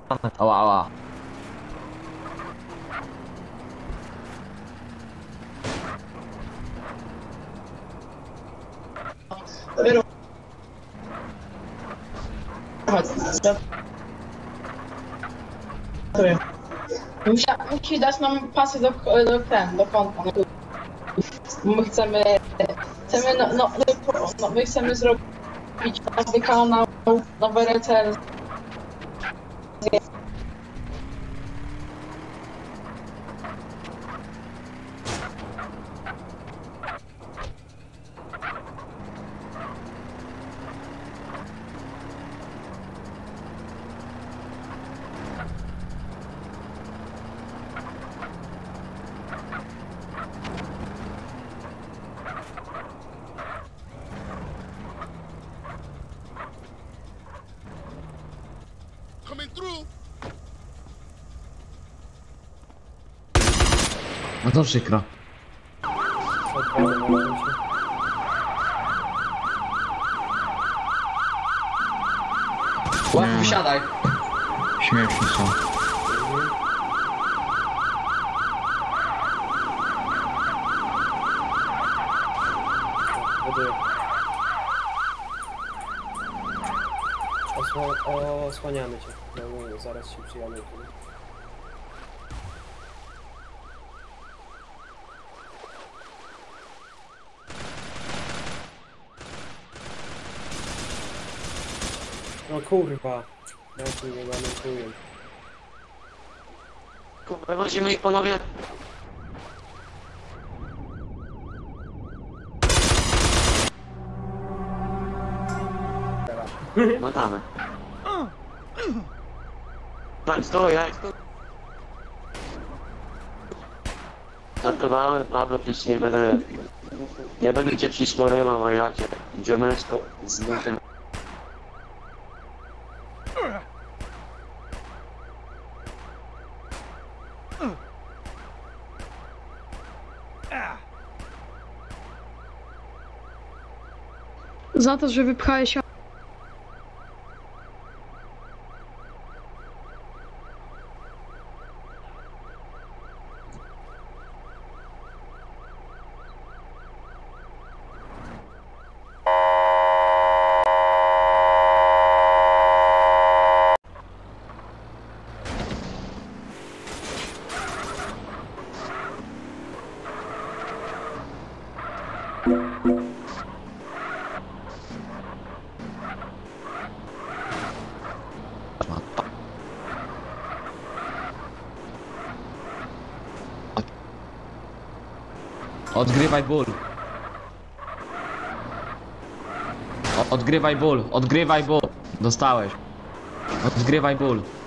Ała, ała. Musi dać nam pasy do konta. My chcemy my chcemy zrobić każdy kanał, nowe recenzje. Coming through. No to przykro. Łap, wysiadaj. Śmieszne są. Buduję. Osłaniamy cię. No, zaraz się przyjadę. No kurwa. Ja tu nie manipuluję. Kurwa, wozimy ich panowie. No damy. Tak, stoi, jak stoi. Żartowałem, Pablo, też nie będę cię przyszkorywał, a ja cię dziomecko z tym. Za to, że wypchałeś. Odgrywaj ból. Odgrywaj ból. Odgrywaj ból. Dostałeś. Odgrywaj ból.